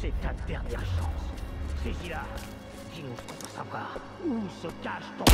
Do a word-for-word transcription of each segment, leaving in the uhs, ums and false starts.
C'est ta dernière chance. Saisis-la. Dis-nous ce qu'on peut savoir. Où se cache ton...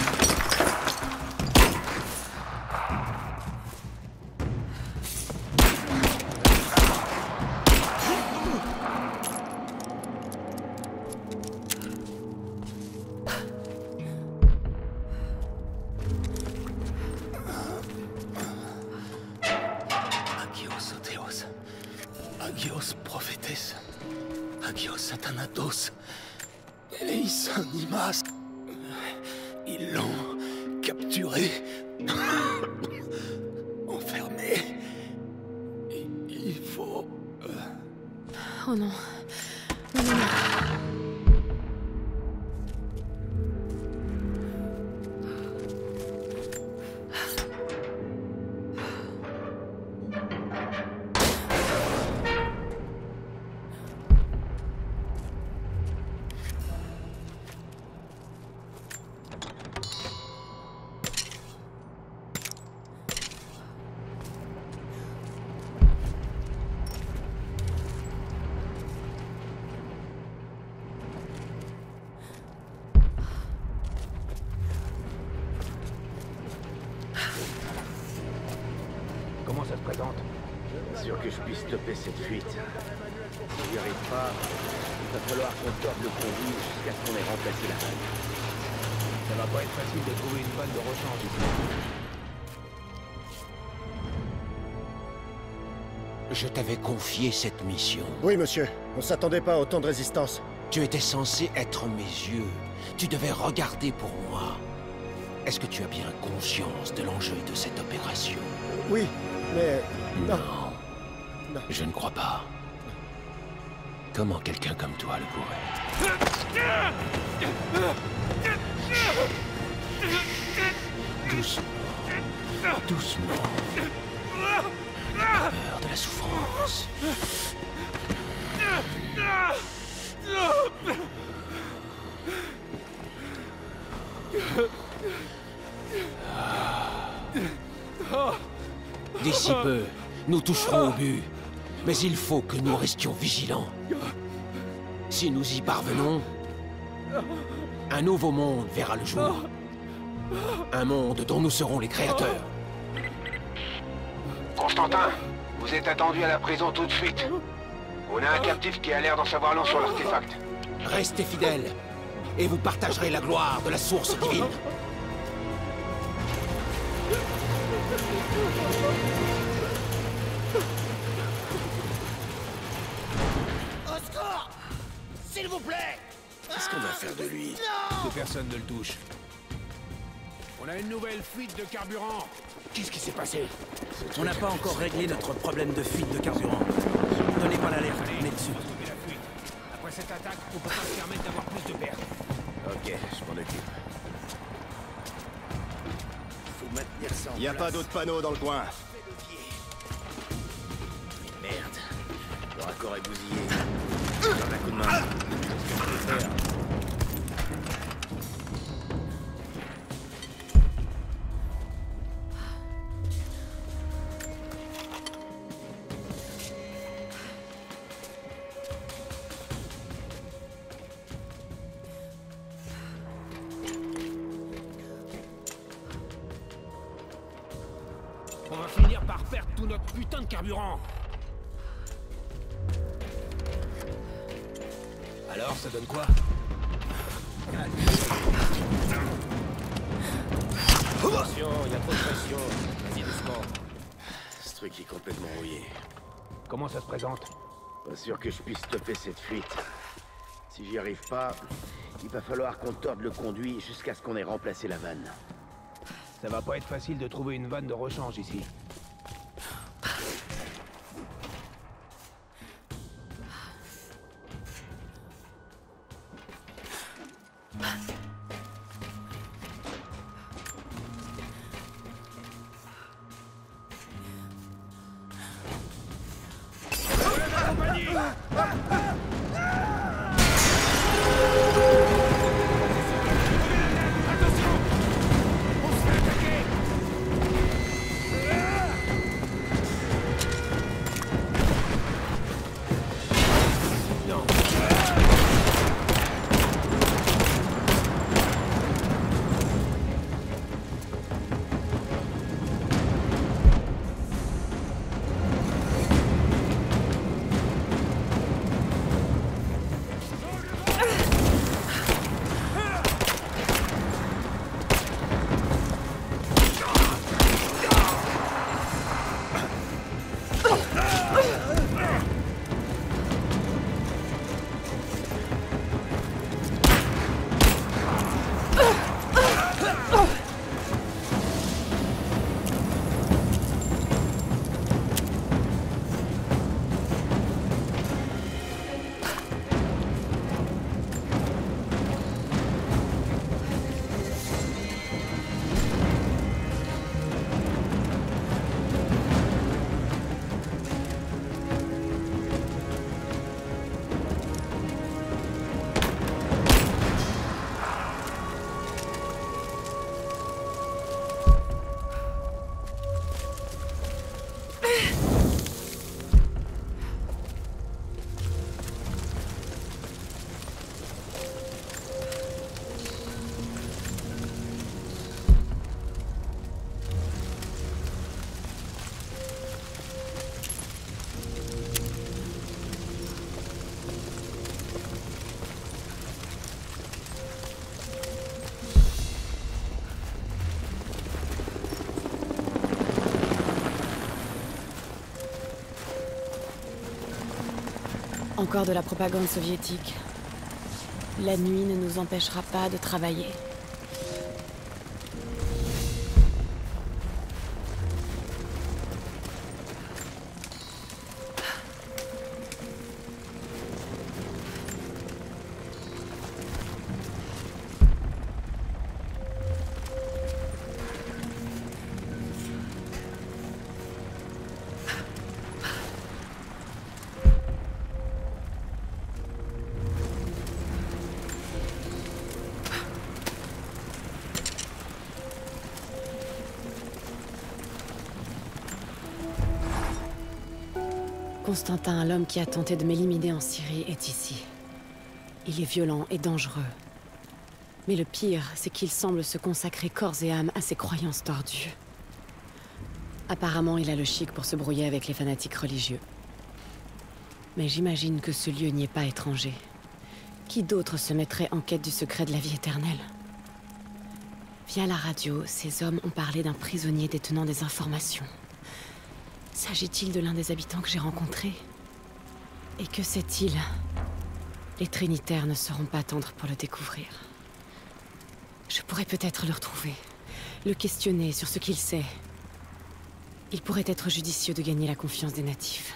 Agios Otheos. Agios Prophétes. Agios Satanatos. Eleis Animas. Ils l'ont capturé. Enfermé. Il, il faut... Oh non. Non, non, non. Comment ça se présente? Pas sûr que je puisse stopper cette fuite. Si j'y arrive pas, il va falloir qu'on torde le conduit jusqu'à ce qu'on ait remplacé la vanne. Ça va pas être facile de trouver une vanne de rechange ici. Je t'avais confié cette mission. Oui, monsieur. On s'attendait pas à autant de résistance. Tu étais censé être mes yeux. Tu devais regarder pour moi. Est-ce que tu as bien conscience de l'enjeu de cette opération? Oui, mais... Non. Non. Je ne crois pas. Comment quelqu'un comme toi le pourrait? Doucement. Doucement. Pas peur de la souffrance. D'ici peu, nous toucherons au but. Mais il faut que nous restions vigilants. Si nous y parvenons, un nouveau monde verra le jour. Un monde dont nous serons les créateurs. Constantin, vous êtes attendu à la prison tout de suite. On a un captif qui a l'air d'en savoir long sur l'artefact. Restez fidèles, et vous partagerez la gloire de la source divine. Au secours! S'il vous plaît! Qu'est-ce qu'on va faire de lui? Que personne ne le touche. On a une nouvelle fuite de carburant. Qu'est-ce qui s'est passé? On n'a pas encore réglé notre problème de fuite de carburant. Donnez pas l'alerte, on est dessus. Stopper la fuite. Après cette attaque, on peut pas se permettre d'avoir plus de pertes. Ok, je m'en occupe. Faut maintenir ça en Il n'y a place. pas d'autres panneaux dans le coin. Mais merde. Le raccord est bousillé. Donne un coup de main. Qu'est-ce que je peux faire? On va finir par perdre tout notre putain de carburant. Alors, ça donne quoi? Attention, il y a trop de pression. Vas-y, doucement. Ce truc est complètement rouillé. Comment ça se présente? Pas sûr que je puisse stopper cette fuite. Si j'y arrive pas, il va falloir qu'on torde le conduit jusqu'à ce qu'on ait remplacé la vanne. Ça va pas être facile de trouver une vanne de rechange ici. Encore de la propagande soviétique. La nuit ne nous empêchera pas de travailler. Constantin, l'homme qui a tenté de m'éliminer en Syrie, est ici. Il est violent et dangereux. Mais le pire, c'est qu'il semble se consacrer corps et âme à ses croyances tordues. Apparemment, il a le chic pour se brouiller avec les fanatiques religieux. Mais j'imagine que ce lieu n'y est pas étranger. Qui d'autre se mettrait en quête du secret de la vie éternelle? Via la radio, ces hommes ont parlé d'un prisonnier détenant des informations. S'agit-il de l'un des habitants que j'ai rencontré? Et que sait-il? Les Trinitaires ne seront pas tendres pour le découvrir. Je pourrais peut-être le retrouver, le questionner sur ce qu'il sait. Il pourrait être judicieux de gagner la confiance des natifs.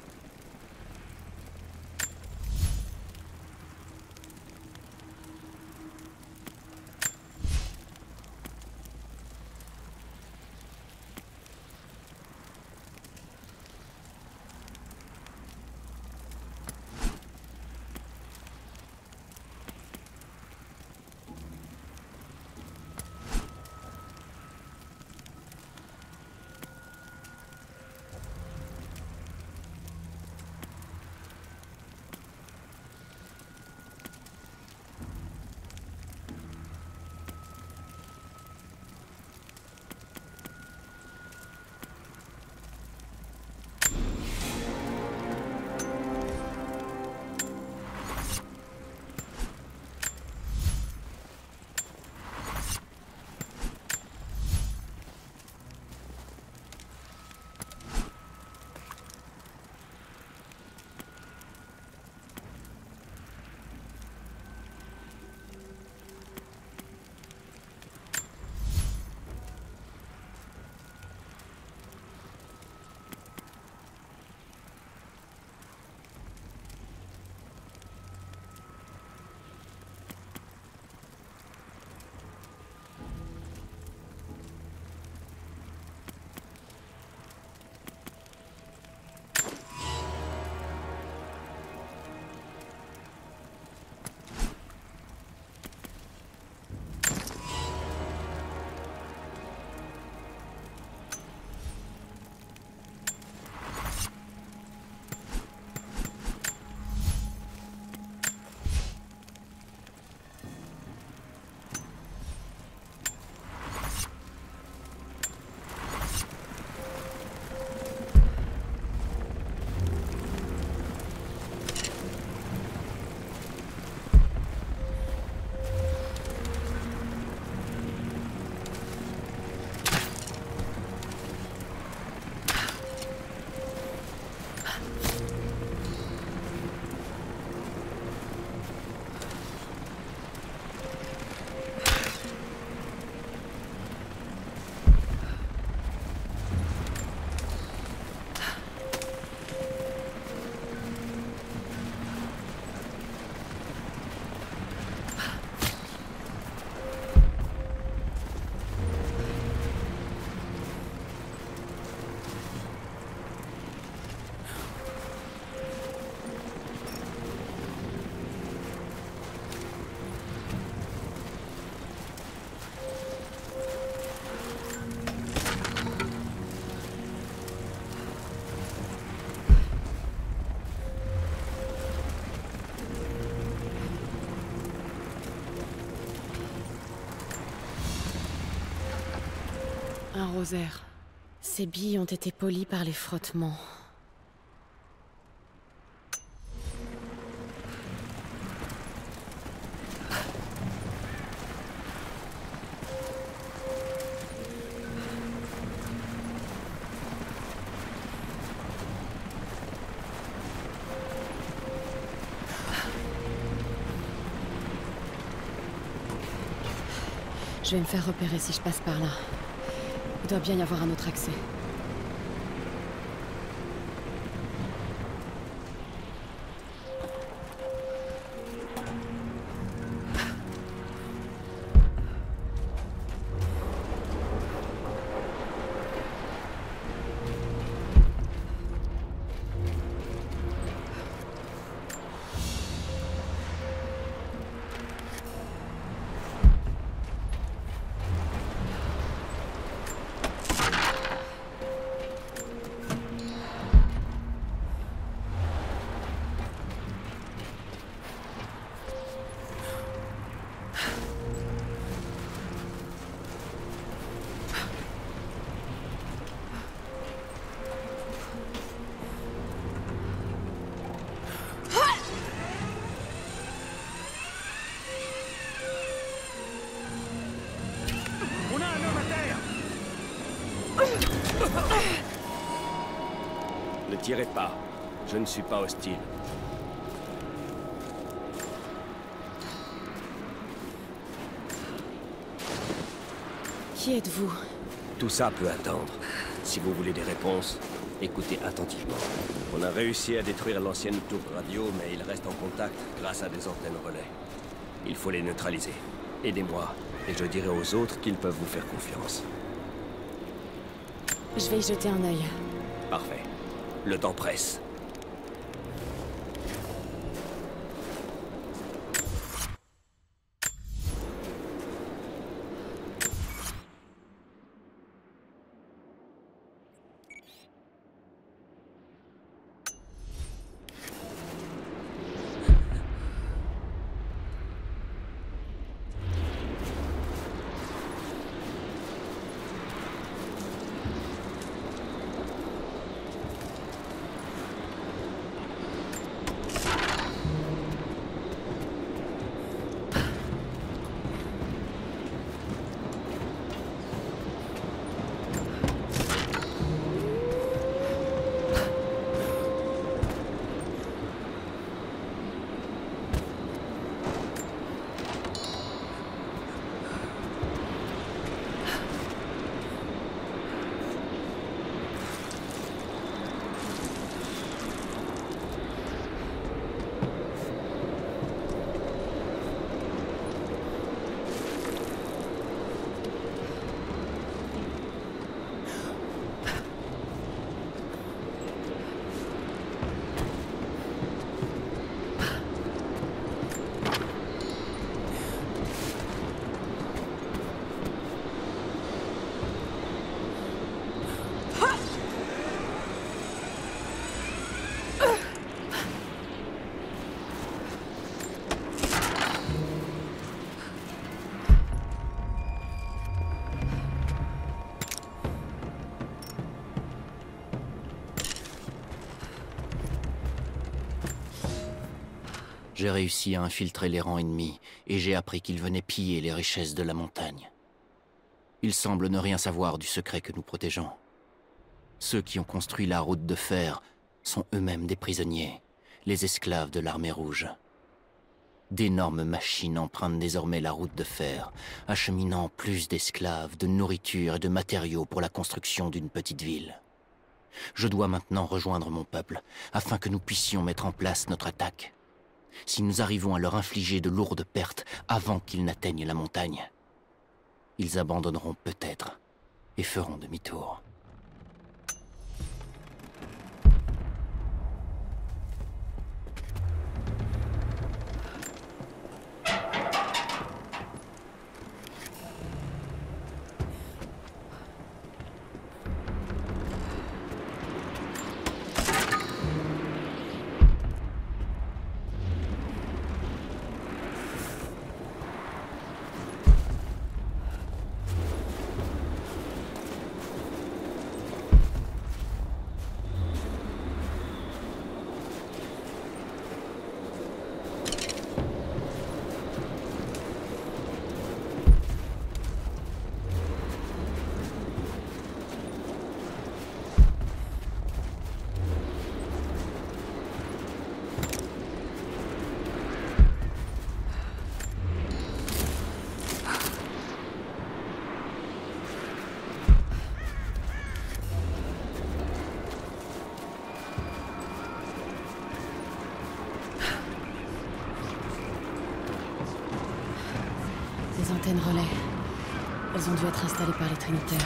Un rosaire. Ces billes ont été polies par les frottements. Je vais me faire repérer si je passe par là. Il doit bien y avoir un autre accès. Ne tirez pas. Je ne suis pas hostile. Qui êtes-vous? Tout ça peut attendre. Si vous voulez des réponses, écoutez attentivement. On a réussi à détruire l'ancienne tour radio, mais il reste en contact grâce à des antennes relais. Il faut les neutraliser. Aidez-moi, et je dirai aux autres qu'ils peuvent vous faire confiance. Je vais y jeter un œil. Parfait. Le temps presse. J'ai réussi à infiltrer les rangs ennemis, et j'ai appris qu'ils venaient piller les richesses de la montagne. Ils semblent ne rien savoir du secret que nous protégeons. Ceux qui ont construit la route de fer sont eux-mêmes des prisonniers, les esclaves de l'armée rouge. D'énormes machines empruntent désormais la route de fer, acheminant plus d'esclaves, de nourriture et de matériaux pour la construction d'une petite ville. Je dois maintenant rejoindre mon peuple, afin que nous puissions mettre en place notre attaque. Si nous arrivons à leur infliger de lourdes pertes avant qu'ils n'atteignent la montagne, ils abandonneront peut-être et feront demi-tour. antennes relais. Elles ont dû être installées par les Trinitaires.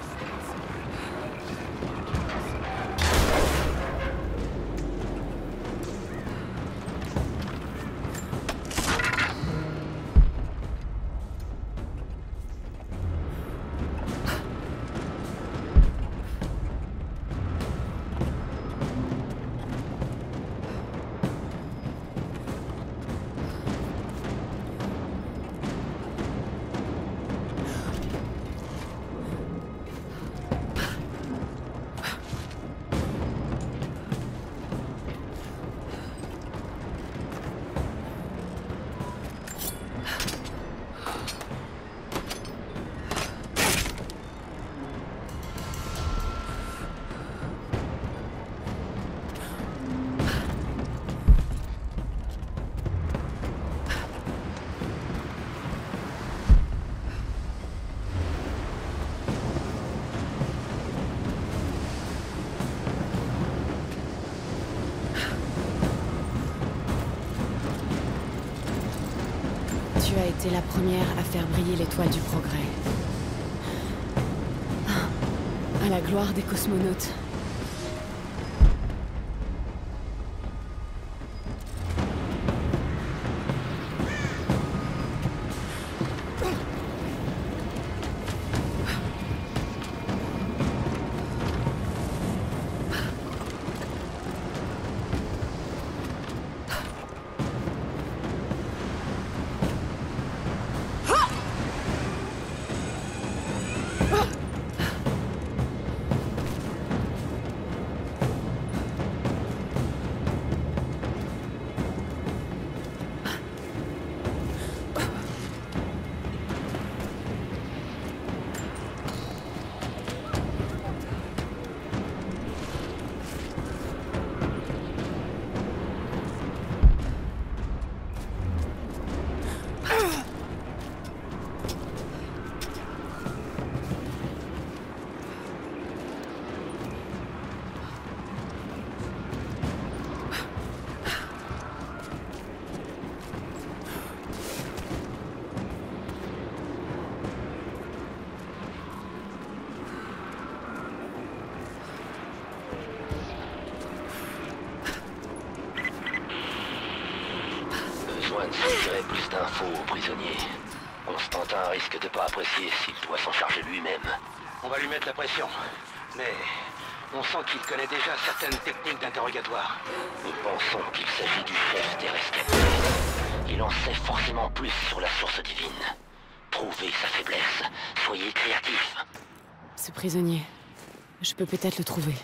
Tu as été la première à faire briller l'étoile du progrès. À la gloire des cosmonautes. Besoin de suggérer plus d'infos aux prisonniers. Constantin risque de pas apprécier s'il doit s'en charger lui-même. On va lui mettre la pression. Mais on sent qu'il connaît déjà certaines techniques d'interrogatoire. Nous pensons qu'il s'agit du chef des rescapés. Il en sait forcément plus sur la source divine. Trouvez sa faiblesse. Soyez créatifs. Ce prisonnier, je peux peut-être le trouver.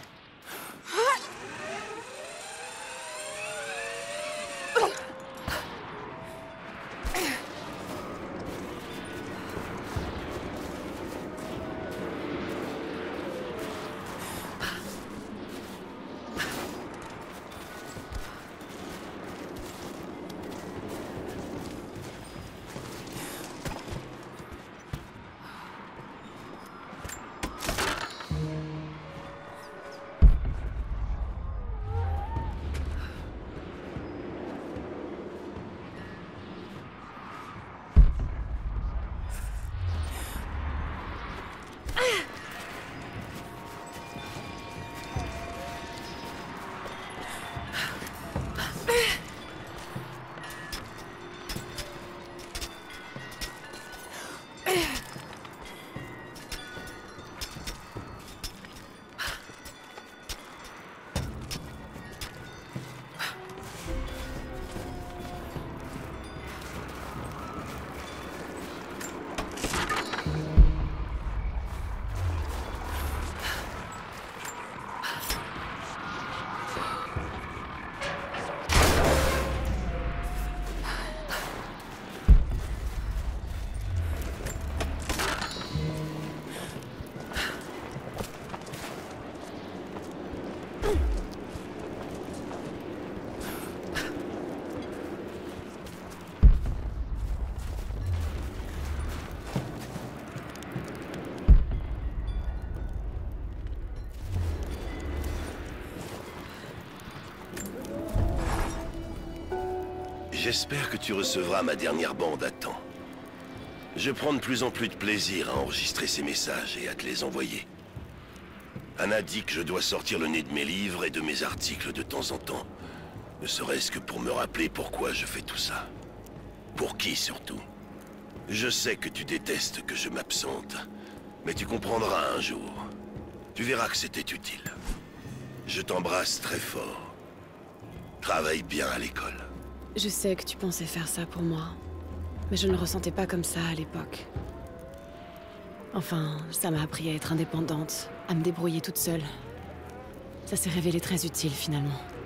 J'espère que tu recevras ma dernière bande à temps. Je prends de plus en plus de plaisir à enregistrer ces messages et à te les envoyer. Anna dit que je dois sortir le nez de mes livres et de mes articles de temps en temps. Ne serait-ce que pour me rappeler pourquoi je fais tout ça. Pour qui surtout? Je sais que tu détestes que je m'absente, mais tu comprendras un jour. Tu verras que c'était utile. Je t'embrasse très fort. Travaille bien à l'école. Je sais que tu pensais faire ça pour moi, mais je ne le ressentais pas comme ça à l'époque. Enfin, ça m'a appris à être indépendante, à me débrouiller toute seule. Ça s'est révélé très utile finalement.